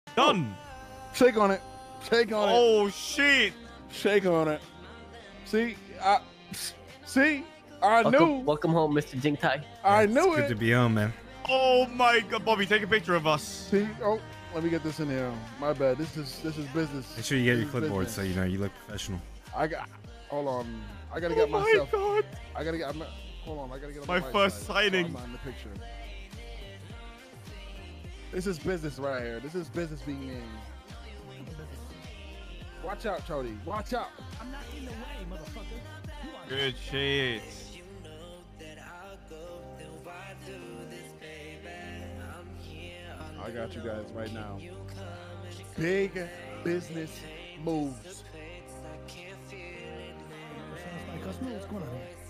Done. Shake on it. Shake on it. Oh shit. Shake on it. See, I Welcome, knew. welcome home, Mr. Jing Tai. I It's knew good it. to be on, man. Oh my god, Bobby, take a picture of us. See, oh, let me get this in here. My bad. This is business. Make sure you get your This is clipboard business. so you know you look professional. Hold on. I gotta get myself. Oh my god. I gotta get. Hold on. I gotta get on My the right first side, signing. So I'm not in the picture. This is business right here. This is business being made. Watch out, Chody. Watch out. I'm not in the way, motherfucker. You are Good shit. I got you guys right now. Big business moves. sounds like us. What's going on here?